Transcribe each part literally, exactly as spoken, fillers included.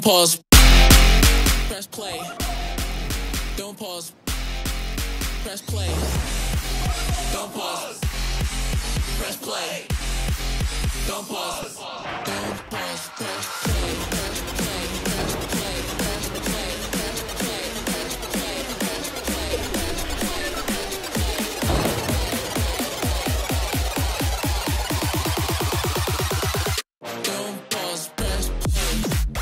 Don't pause. Press play. Don't pause. Press play. Don't pause. Press play. Don't pause. Don't pause. Press play. Press play. Press play. Press play. Press play. Press play. Press play. Press play. Don't pause. Press play.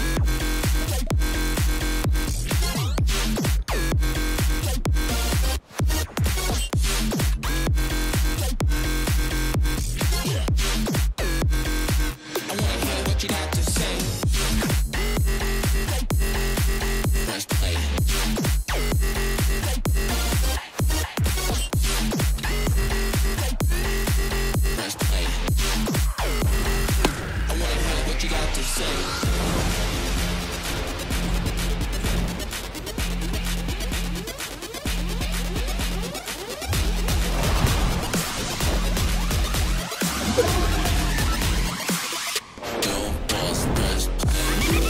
I wanna hear what you got to say. Press play. Press play. I wanna hear what you got to say. Don't pause, press play.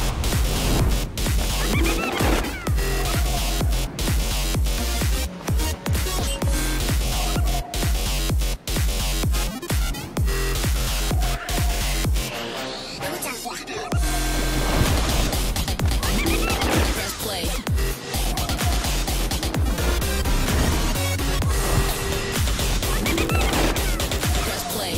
Press play. Press play.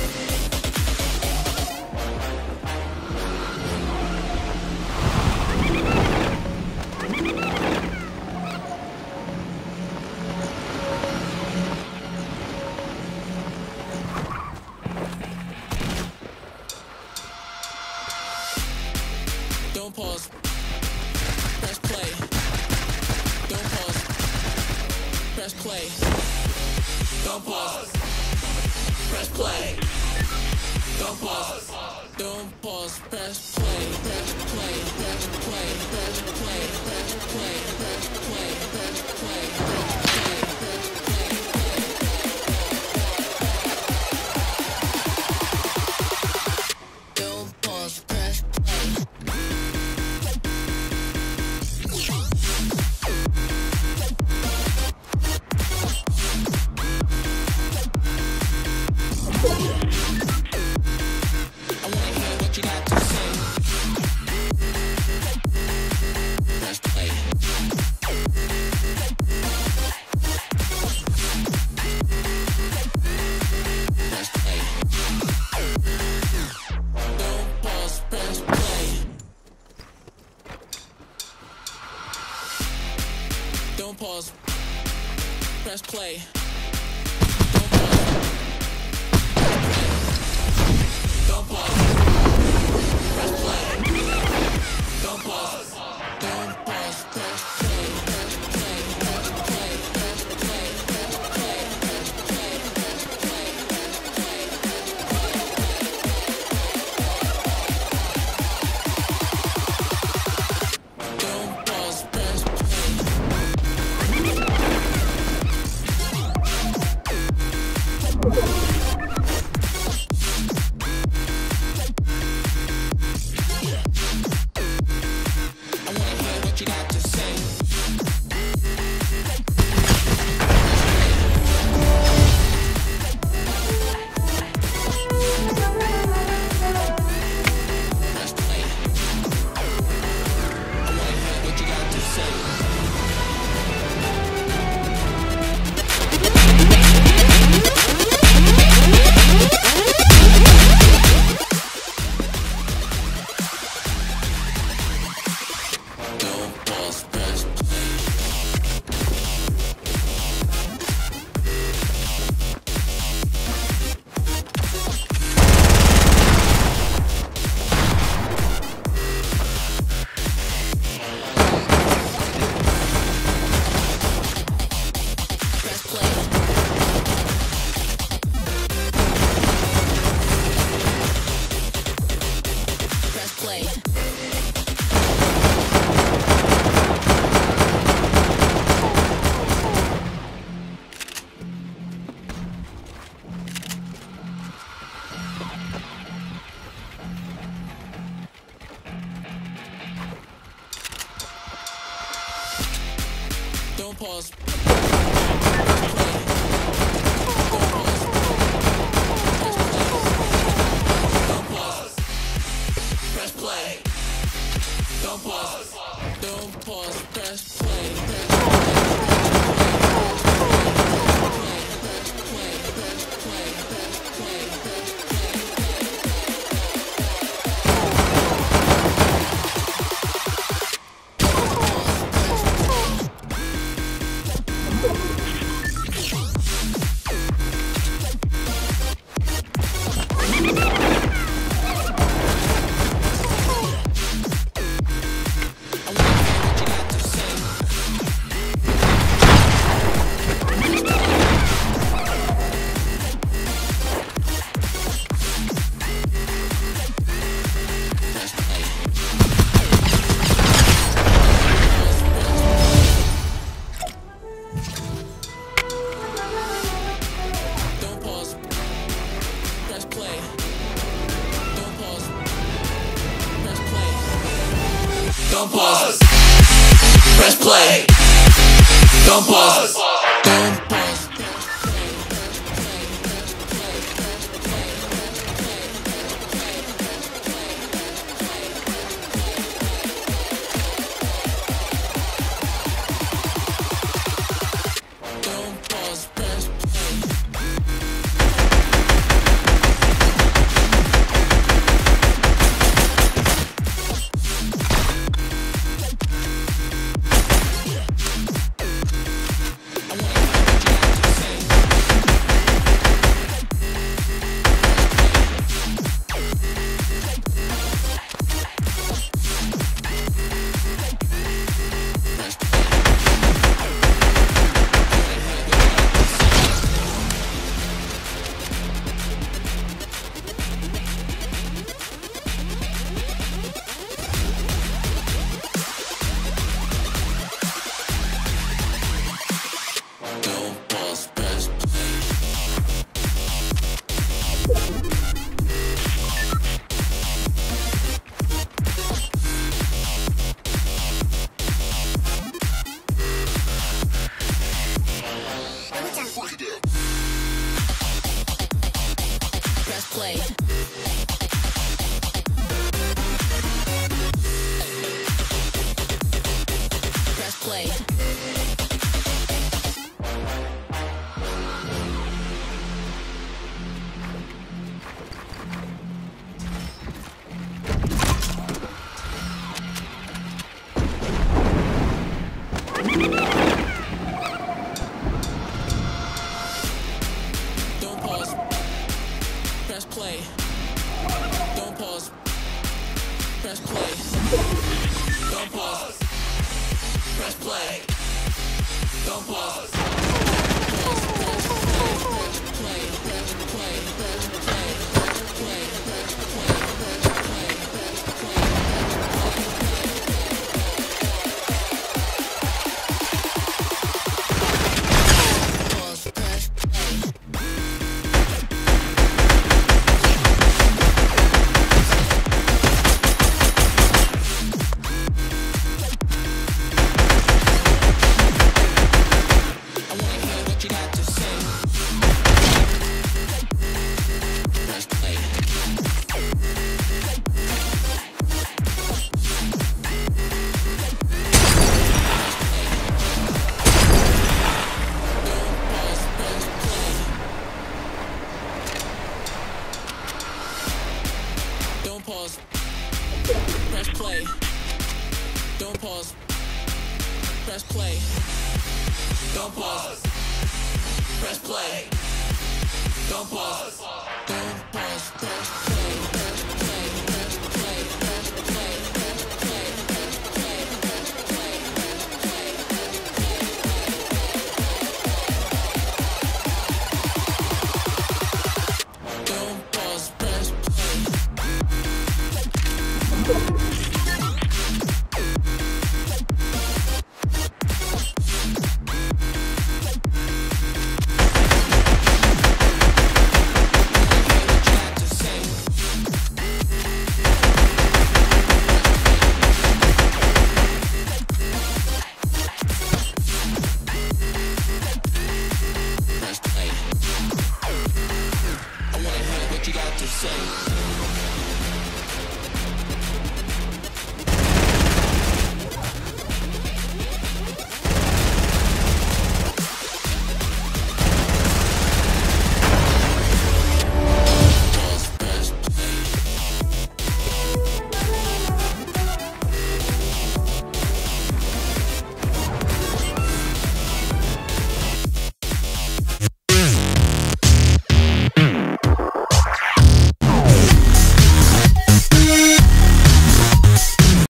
Don't pause. Press play. Don't pause. Press play. Don't pause. Press play. Don't pause. Don't pause. Press play. Press play. Press play. Press play. Press play. Press play. Press play. Press play. Press play. Don't pause. Press play. I wanna hear what you got to say. Press play. Press play. Don't pause, press play. Don't pause. Press play. Don't pause. Don't pause. Press play. Don't pause. Don't pause. Press play. Press play. Press play. Press play. Press play. Press play. Press play. Press play. Don't pause. Press play. Don't pause. Press play. Don't pause. Don't pause. Press play. Don't pause. Don't pause. Press play. Press Don't pause. Press play. Don't pause. Don't pause. Don't pause. Press play. Press play. Don't pause. Press play. Don't pause. Press play. Don't pause. Press play. Don't pause. Press play. Press play. Press play. Press play. Press play. Press play. Press play. Pause. Press play. Don't pause. Press play. Don't pause. Press play. Don't pause. Press play. Don't pause. Don't pause. Press play.